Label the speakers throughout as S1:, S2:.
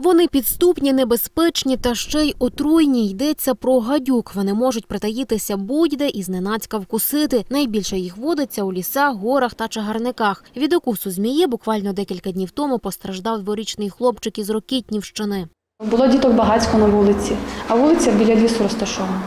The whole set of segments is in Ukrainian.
S1: Вони підступні, небезпечні та ще й отруйні. Йдеться про гадюк. Вони можуть притаїтися будь-де і зненацька вкусити. Найбільше їх водиться у лісах, горах та чагарниках. Від укусу змії буквально декілька днів тому постраждав дворічний хлопчик із Рокітнівщини.
S2: Було діток багатько на вулиці, а вулиця біля лісу розташована.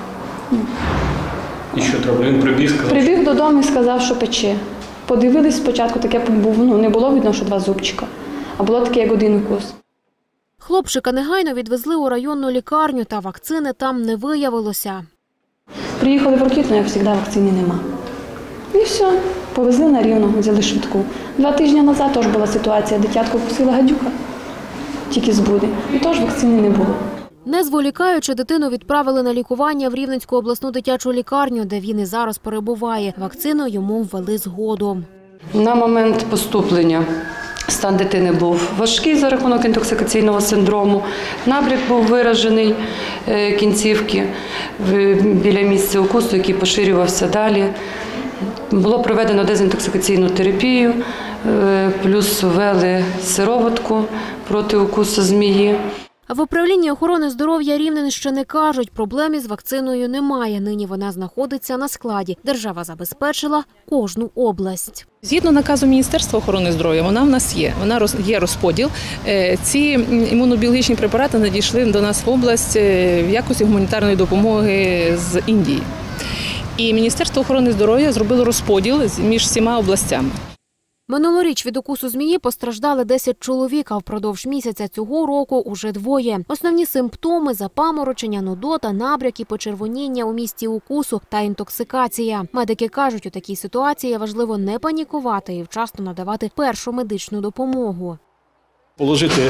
S3: І що треба? Він прибіг?
S2: Прибіг додому і сказав, що пече. Подивились спочатку, таке не було видно, що два зубчика, а було таке, як один укус.
S1: Хлопчика негайно відвезли у районну лікарню, та вакцини там не виявилося.
S2: Приїхали в Рокітне, як завжди, вакцини нема. І все, повезли на Рівно, взяли швидку. 2 тижні назад теж була ситуація, дитятко вкусила гадюка, тільки з буди, і теж вакцини не було.
S1: Не зволікаючи, дитину відправили на лікування в Рівненську обласну дитячу лікарню, де він і зараз перебуває. Вакцину йому ввели згодом.
S4: На момент поступлення стан дитини був важкий за рахунок інтоксикаційного синдрому. Набряк був виражений кінцівки біля місця укусу, який поширювався далі. Було проведено дезінтоксикаційну терапію, плюс ввели сироватку проти укусу змії.
S1: В управлінні охорони здоров'я Рівненщини кажуть, проблем із вакциною немає. Нині вона знаходиться на складі. Держава забезпечила кожну область.
S5: Згідно наказу Міністерства охорони здоров'я, вона в нас є. Є розподіл. Ці імунобіологічні препарати надійшли до нас в область в якості гуманітарної допомоги з Індії. І Міністерство охорони здоров'я зробило розподіл між всіма областями.
S1: Минулоріч від укусу змії постраждали 10 чоловік, а впродовж місяця цього року уже 2. Основні симптоми – запаморочення, нудота, набряки, почервоніння у місці укусу та інтоксикація. Медики кажуть, у такій ситуації важливо не панікувати і вчасно надавати першу медичну допомогу.
S6: Положити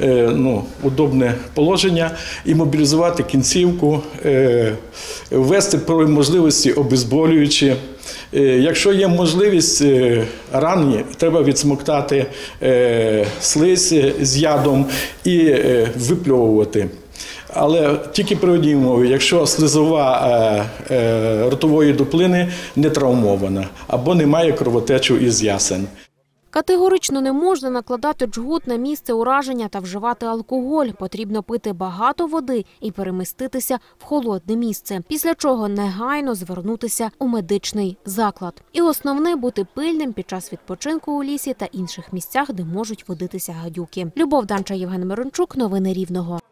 S6: удобне положення, імобілізувати кінцівку, ввести при можливості обезболюючі. Якщо є можливість ранні, треба відсмоктати слизь з ядом і випльовувати. Але тільки при одній умові, якщо слизова ротової дуплини не травмована або немає кровотечу із ясен.
S1: Категорично не можна накладати джгут на місце ураження та вживати алкоголь. Потрібно пити багато води і переміститися в холодне місце, після чого негайно звернутися у медичний заклад. І основне – бути пильним під час відпочинку у лісі та інших місцях, де можуть водитися гадюки. Любов Данча, Євген Мирончук. Новини Рівного.